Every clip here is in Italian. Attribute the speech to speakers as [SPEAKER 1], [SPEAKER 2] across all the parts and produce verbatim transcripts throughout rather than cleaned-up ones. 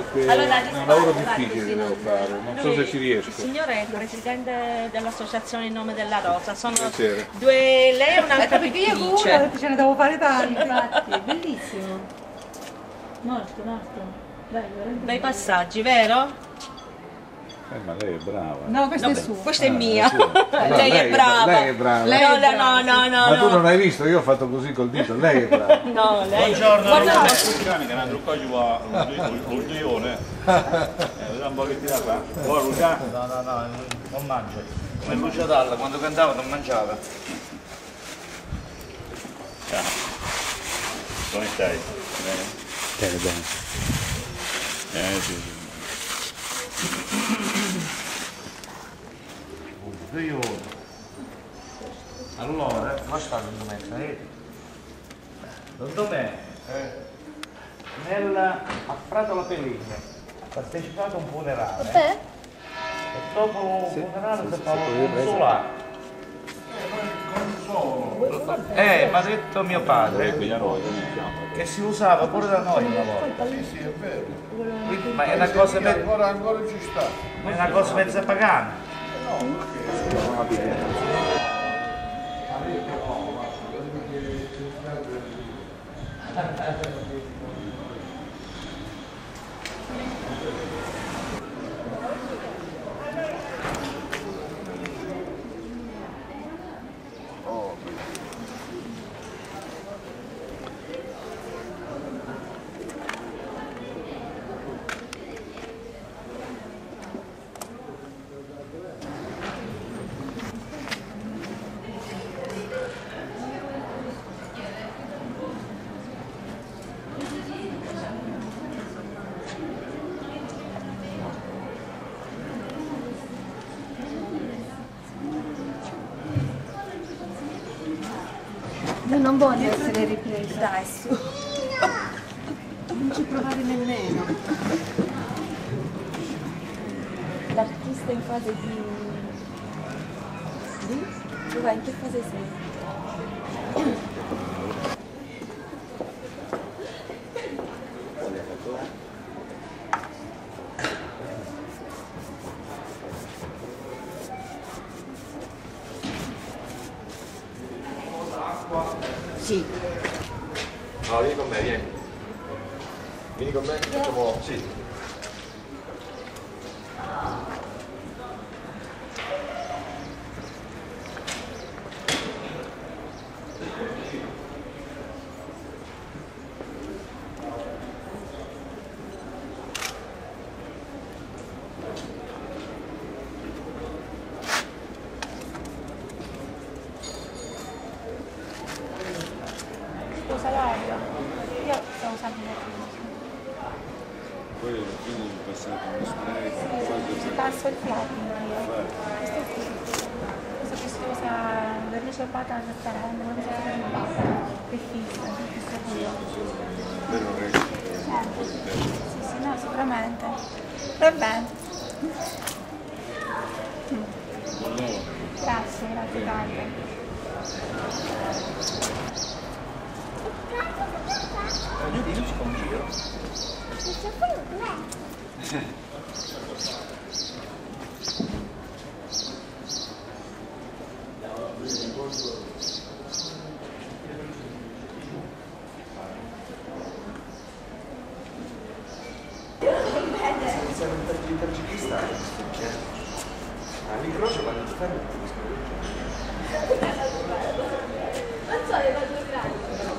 [SPEAKER 1] perché
[SPEAKER 2] allora,
[SPEAKER 1] è un lavoro difficile che devo fare, non so se ci riesco.
[SPEAKER 2] Il signore è il presidente dell'associazione In Nome della Rosa, sono
[SPEAKER 1] Piacere.
[SPEAKER 2] due, lei è un'altra
[SPEAKER 3] Io
[SPEAKER 2] pittrice.
[SPEAKER 3] perché ce ne devo fare tanti.
[SPEAKER 4] Infatti, è bellissimo. Molto, molto. Bello, veramente
[SPEAKER 2] Bei passaggi, vero?
[SPEAKER 1] Eh, ma lei è brava.
[SPEAKER 3] No, questo
[SPEAKER 2] No,
[SPEAKER 3] è suo.
[SPEAKER 2] questa è
[SPEAKER 1] Ah,
[SPEAKER 2] mia.
[SPEAKER 1] è sua. No,
[SPEAKER 2] lei, è brava.
[SPEAKER 1] Lei è brava.
[SPEAKER 3] Lei è
[SPEAKER 2] no,
[SPEAKER 3] brava,
[SPEAKER 2] no, no, no,
[SPEAKER 1] Ma
[SPEAKER 2] no.
[SPEAKER 1] tu non hai visto? Io ho fatto così col dito, lei è brava.
[SPEAKER 2] No, lei.
[SPEAKER 5] Buongiorno, buongiorno. Che andando qua ci va un dione. Eh, un po' che tira qua. Vuoi Luca?
[SPEAKER 6] No, no, no, non mangia. Come Lucio Dalla, quando cantava non mangiava.
[SPEAKER 5] Ciao. Come stai? Bene?
[SPEAKER 1] Bene, bene.
[SPEAKER 5] Eh sì, sì.
[SPEAKER 6] Io... Allora, ma sta secondo me, sai? Secondo me, eh, nella, a Prato la Pelligna ha partecipato a un funerale.
[SPEAKER 4] Te?
[SPEAKER 6] E dopo il funerale si fa un consolato. Eh, mi ha detto mio padre che si usava pure da noi una volta.
[SPEAKER 7] Sì, sì, è vero.
[SPEAKER 6] Ma è una cosa, me-
[SPEAKER 7] Ancora, ancora ci sta.
[SPEAKER 6] ma è una cosa mezza pagana.
[SPEAKER 4] Io non voglio essere ripresa. Dai, su. Non ci provare nemmeno. L'artista in fase di... di? Dov'è? In che fase sei? Sì.
[SPEAKER 8] No, vieni con me, vieni. Vieni con me, facciamo... Sì.
[SPEAKER 4] Scusa Laura, io sto usando la prima.
[SPEAKER 1] Poi alla fine mi passate uno spray, poi
[SPEAKER 4] Ci passo il flapping io. Questo è qui. Questo che si usa vernice patata per stare non so come si passa. Che fissa, che fissa quello.
[SPEAKER 1] però regge
[SPEAKER 4] Eh,
[SPEAKER 1] un po' di tempo.
[SPEAKER 4] sì, sì, no, sicuramente. Va bene. Mm. Grazie, grazie tante.
[SPEAKER 6] Ognuno ci fa un giro.
[SPEAKER 8] Siamo in Tagikistan, perché all'incrocio quando ti fermi ti
[SPEAKER 4] Non so, io vado grande.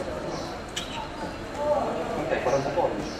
[SPEAKER 8] Quant'è? quaranta pollici?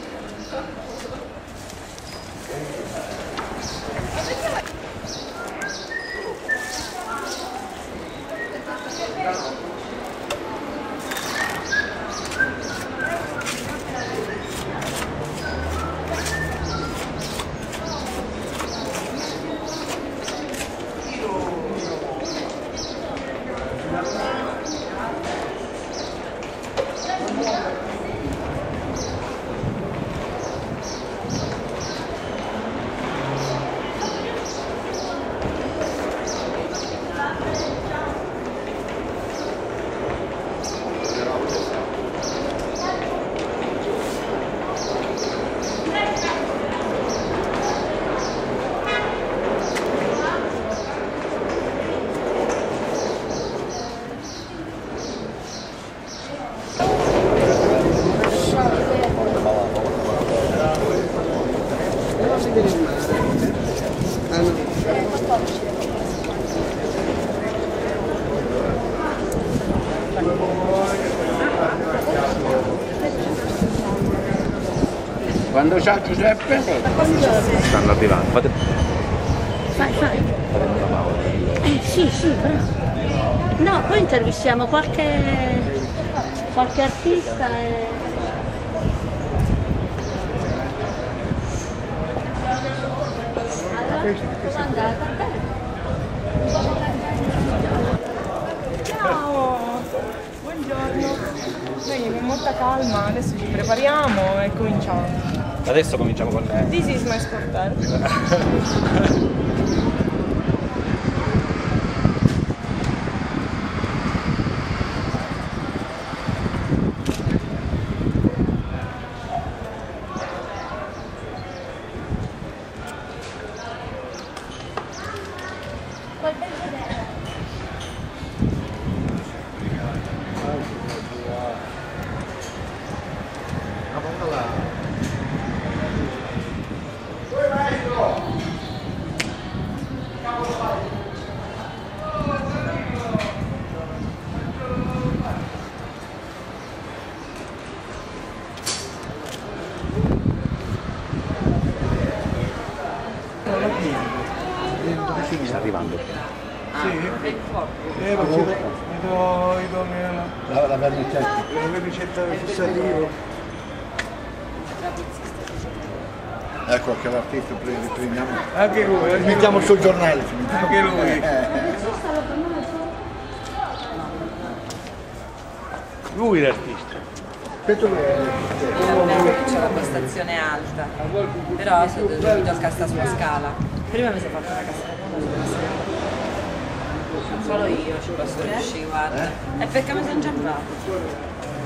[SPEAKER 3] Ah no.
[SPEAKER 7] Quando c'ha Giuseppe?
[SPEAKER 6] Stanno arrivando, fate,
[SPEAKER 2] Fai, fai.
[SPEAKER 6] fate una pausa.
[SPEAKER 2] Eh sì, sì, bravo. No, poi intervistiamo qualche, qualche artista e... Allora, com'è andata?
[SPEAKER 4] Ciao! Buongiorno! Noi con molta calma adesso ci prepariamo e cominciamo.
[SPEAKER 6] Adesso cominciamo con lei.
[SPEAKER 4] This is my sportello.
[SPEAKER 6] Sta arrivando.
[SPEAKER 7] Sì? Eh, ma ci do, mi do, mi do la, la vermicetta. La vermicetta fissativa. Ecco che l'artista prendiamo. Anche lui. Anche mettiamo lui. Sul giornale. Anche lui. Eh.
[SPEAKER 6] Lui l'artista.
[SPEAKER 9] C'è la postazione alta, però mi tocca sta sulla scala. Prima mi sono fatta una cassaforte sulla scala. Solo io ci posso riuscire, guarda. È perché mi sono già brava.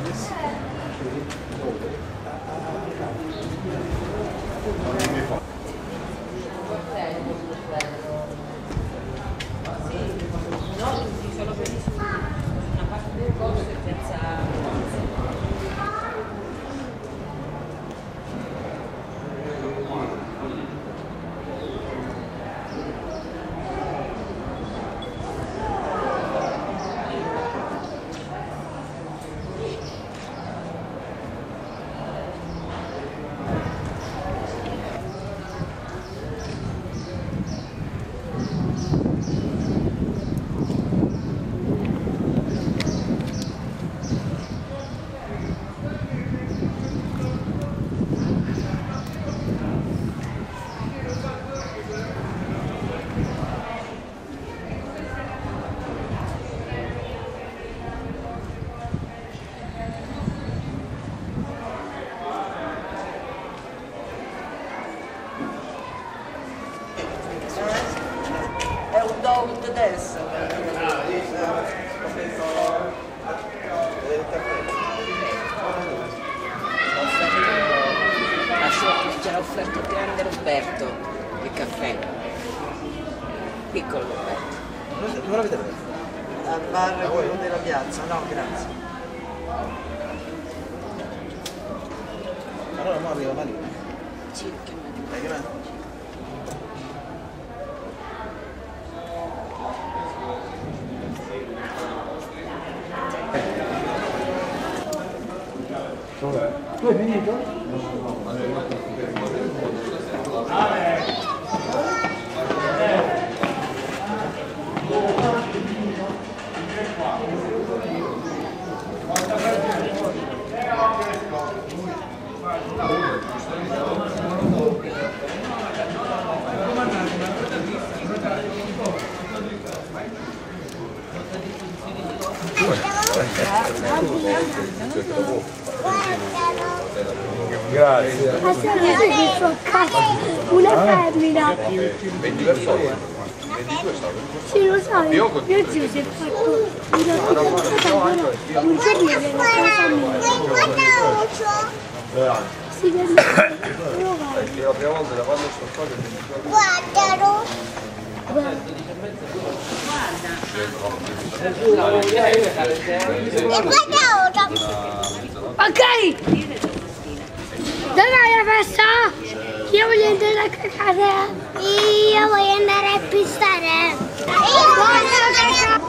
[SPEAKER 9] È un dog adesso. C'era offerto il grande Roberto il caffè. Piccolo Roberto.
[SPEAKER 10] Non l'avete preso? Al bar quello della piazza, no grazie. Allora mo arriva Marina.
[SPEAKER 9] Sì, che
[SPEAKER 10] Dai, che me?
[SPEAKER 7] Tu hai finito?
[SPEAKER 6] Grazie.
[SPEAKER 11] Una femmina. Sì, lo sai, mio zio si è fatto una fidanzata un giorno viene a casa mia. Si vede
[SPEAKER 8] Perché la prima volta da quando sto qua che
[SPEAKER 11] guardalo. Ok! Dov'è la festa? Io voglio andare a cacare. Io voglio andare a pistare. Io voglio andare a cacare.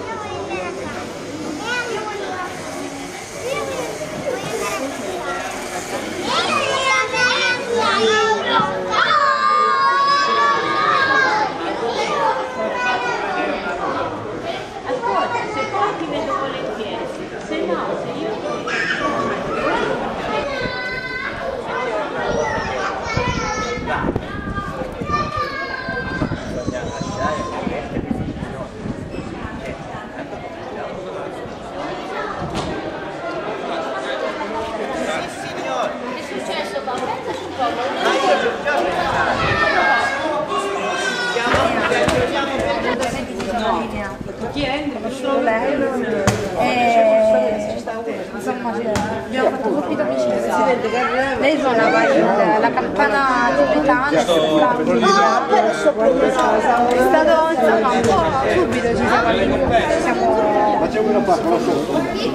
[SPEAKER 4] Chi è? Lei. E, insomma, abbiamo fatto subito amicizia. Lei suonava il- la campana tibetana. È stato insomma un po' subito ci siamo siamo.
[SPEAKER 7] Facciamo una parte, lo so.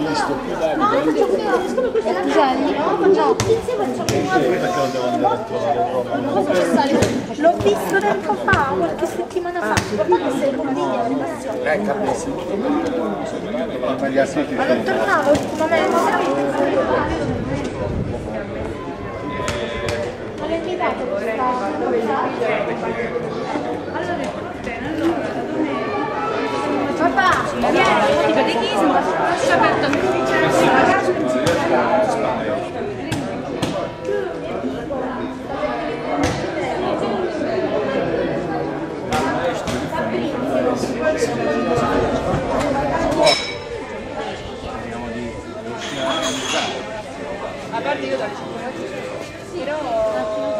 [SPEAKER 4] L'ho visto tempo fa, qualche settimana fa. Guardate se
[SPEAKER 7] Eh, capisci.
[SPEAKER 4] ma non tornavo ultimamente. Ma l'hai invitato papà, vieni, di catechismo, lascia aperto a a parte io dalle cinque però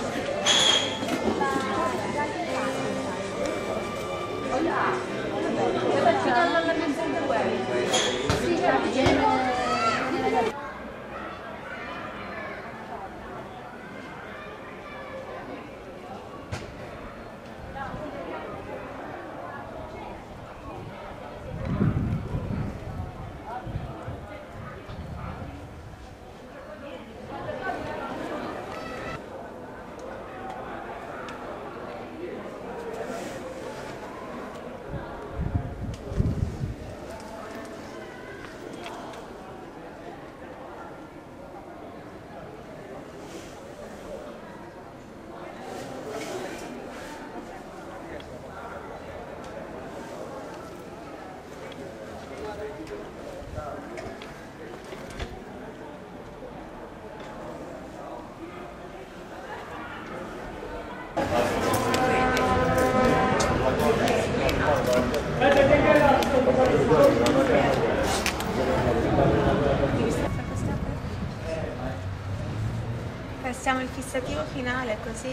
[SPEAKER 4] passiamo il fissativo finale così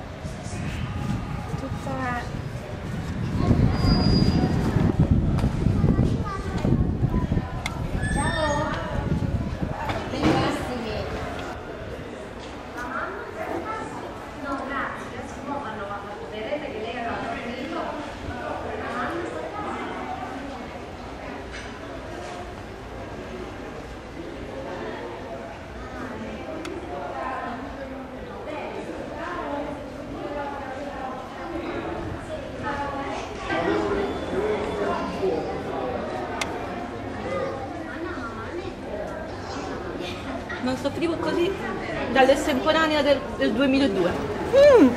[SPEAKER 4] tutta
[SPEAKER 2] non soffrivo così dall'estemporanea del, del duemiladue. Mm.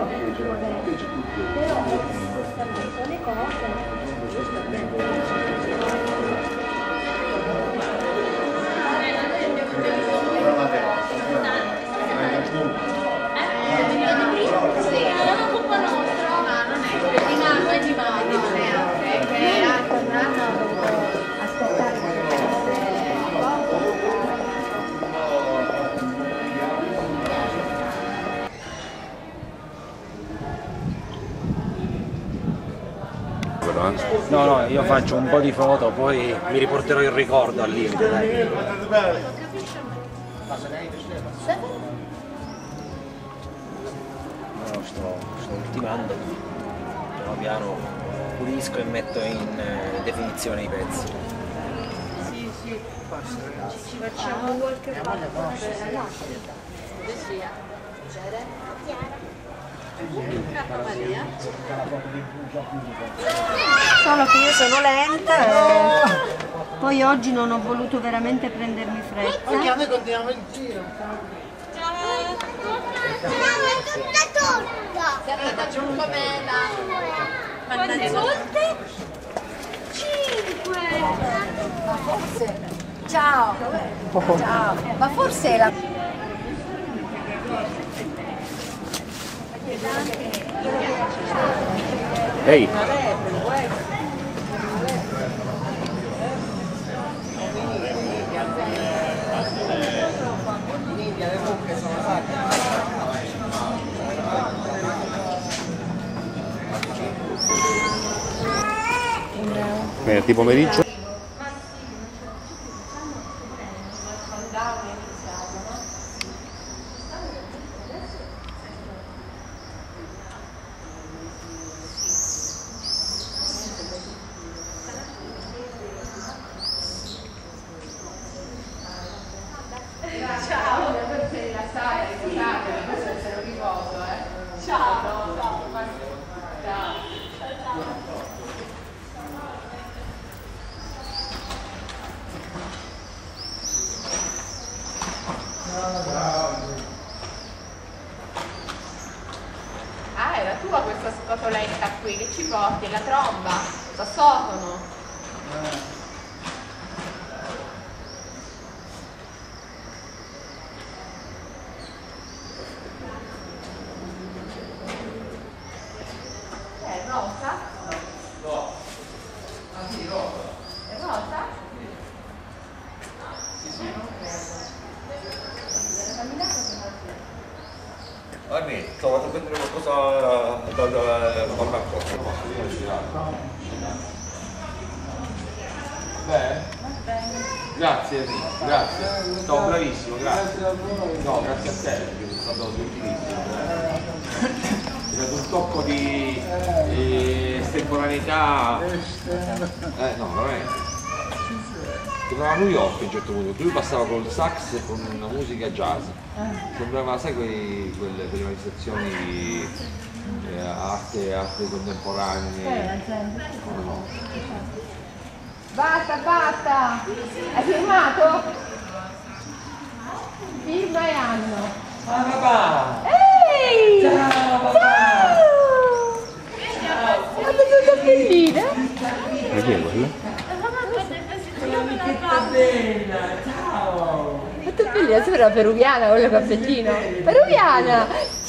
[SPEAKER 11] le cose, giusto
[SPEAKER 6] No, no, io faccio un po' di foto, poi mi riporterò il ricordo al limite, dai. No, sto, sto ultimando, piano piano pulisco e metto in eh, definizione i pezzi.
[SPEAKER 2] Sì, sì, ci facciamo qualche parte.
[SPEAKER 11] Solo che io sono lenta e poi oggi non ho voluto veramente prendermi fretta.
[SPEAKER 7] Oggi a noi continuiamo in giro.
[SPEAKER 11] Tutta torta!
[SPEAKER 4] Facciamo un po' mela.
[SPEAKER 11] Quante volte? Cinque!
[SPEAKER 4] Ma forse... Ciao! Ciao! Ma forse la...
[SPEAKER 6] Ehi! Venerdì pomeriggio.
[SPEAKER 9] Ciao, per rilassare, ricordate, questo è essere un riposo, eh. Ciao, ciao, ciao. Ah, era tua questa scatoletta qui, che ci porti? La tromba? Sassofono? È rosa? No. Ah sì, rosa. È rosa? Sì, sì.
[SPEAKER 8] Guardi, sto andando a prendere qualcosa da, da, da Marco.
[SPEAKER 1] Beh, grazie, grazie. Sto bravissimo, grazie. No, grazie a te, perché sei stato gentilissimo. Hai dato un tocco di eh, estemporaneità. Eh no, veramente. Tornava a New York a un certo punto, lui passava col sax e con una musica jazz. Sembrava, sai, quei, quelle, quelle manifestazioni di eh, arte, arte contemporanee. No, no.
[SPEAKER 9] Basta, basta! Hai firmato? Firma e anno.
[SPEAKER 7] Ah, papà!
[SPEAKER 9] Ehi!
[SPEAKER 7] Ciao, papà!
[SPEAKER 9] Ciao! Ma sei bellina?
[SPEAKER 6] Ma chi è quello?
[SPEAKER 7] Che bella! Ciao!
[SPEAKER 9] Ma tu bellina, sembra peruviana con il cappellino. Peruviana!